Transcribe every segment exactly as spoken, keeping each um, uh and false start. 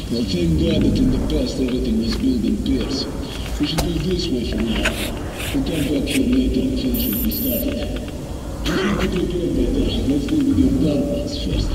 Well, thank God that in the past everything was built in pairs. We should do it this way for now. We'll come back here later and finish what we started. Just want to prepare better. Let's deal with your dark ones first.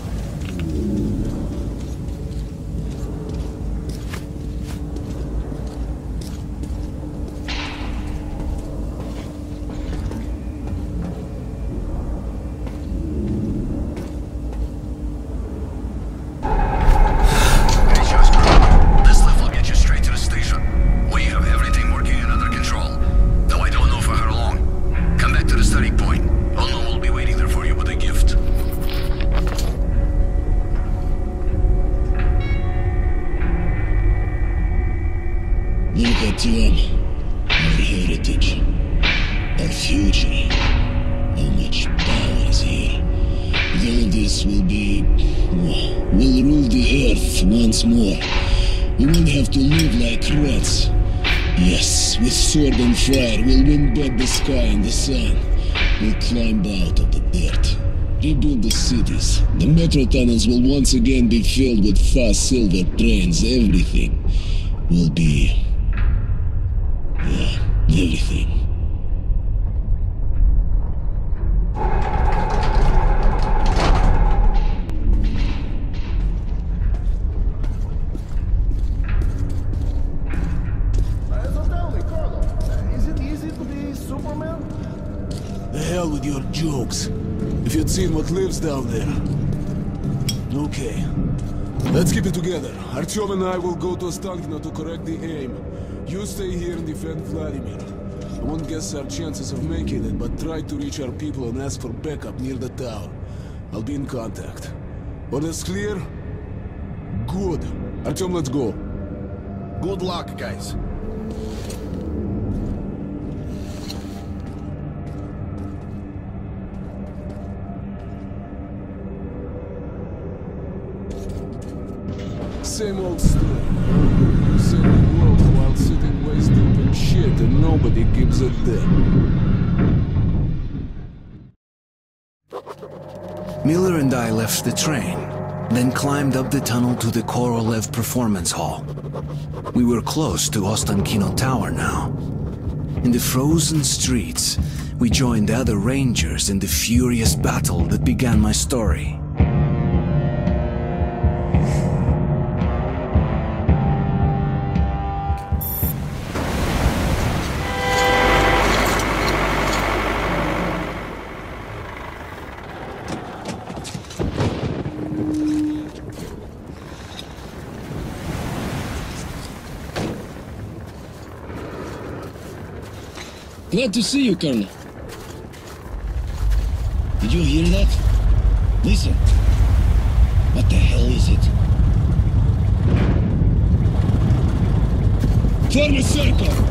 Sword and fire, we'll win back the sky and the sun. We'll climb out of the dirt. Rebuild the cities. The metro tunnels will once again be filled with fast silver trains. Everything will be... yeah, everything. With your jokes. If you'd seen what lives down there. Okay. Let's keep it together. Artyom and I will go to Ostankino to correct the aim. You stay here and defend Vladimir. I won't guess our chances of making it, but try to reach our people and ask for backup near the tower. I'll be in contact. Orders clear? Good. Artyom, let's go. Good luck, guys. Same old story. Save the world while sitting waist deep in shit and nobody gives a damn. Miller and I left the train, then climbed up the tunnel to the Korolev Performance Hall. We were close to Ostankino Tower now. In the frozen streets, we joined the other rangers in the furious battle that began my story. Glad to see you, Colonel. Did you hear that? Listen. What the hell is it? Form a circle!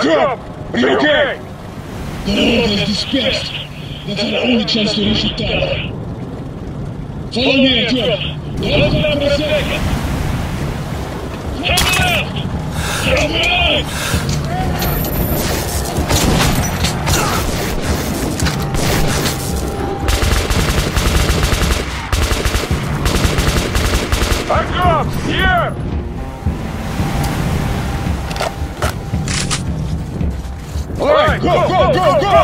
Artyom! Are you okay? The horde has dispersed. That's our only chance to reach the tower. Follow me, Artyom. Don't stop for a second. Come on! Come on! Artyom! Here! All right, go, go, go, go!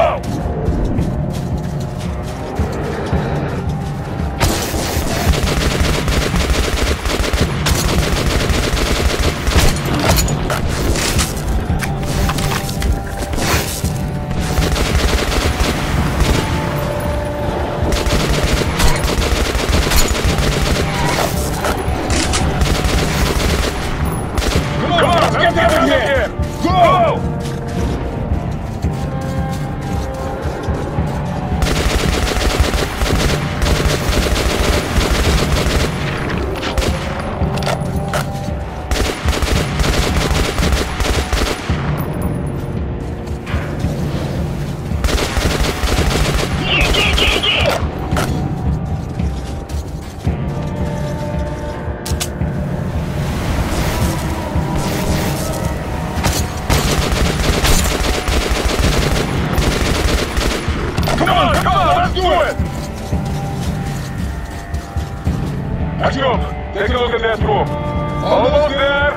Come on, let's get out of here! Go! Artyom, take a look at that room. Almost there!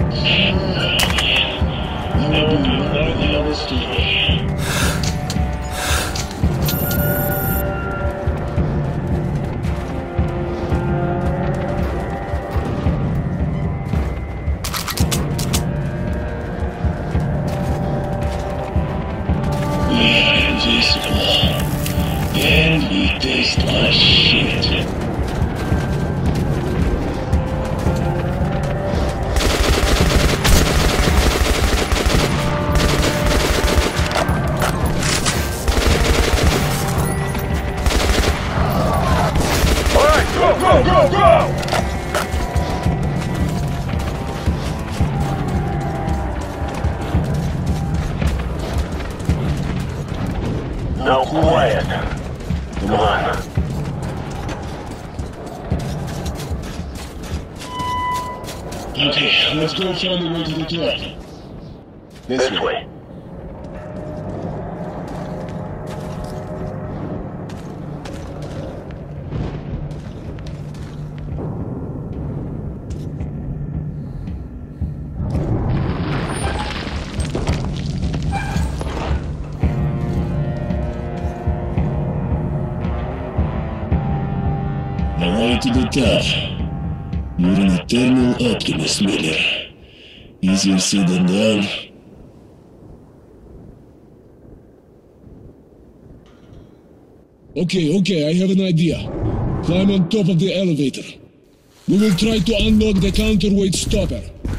That will be right out of the story. Yeah, this one. And he tastes like shit. Go, go, go, go! Now quiet. Come on. Okay, let's go find the way to the top. This way. The way to the top. You're an eternal optimist, Miller. Easier said than done. Okay, okay, I have an idea. Climb on top of the elevator. We will try to unlock the counterweight stopper.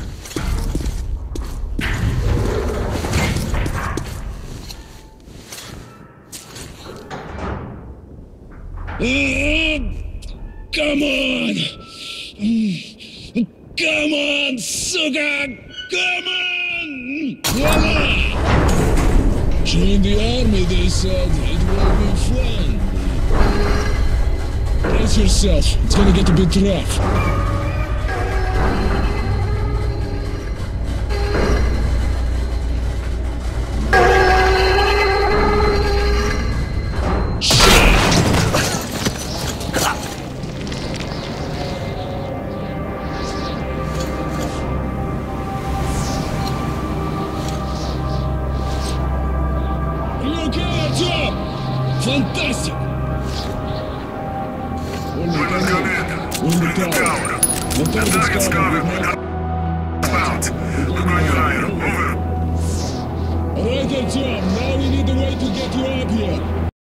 Uh, come on! Come on, sugar! Come on! Come on! Join the army, they said. It will be fun. Brace yourself. It's gonna get a bit rough. Fantastic! We're not in. We're in the We're in the tower. tower. The The target's target's covered. covered. We're We're not not out. We're going higher. Over. Alright, Artyom, now we need a way to get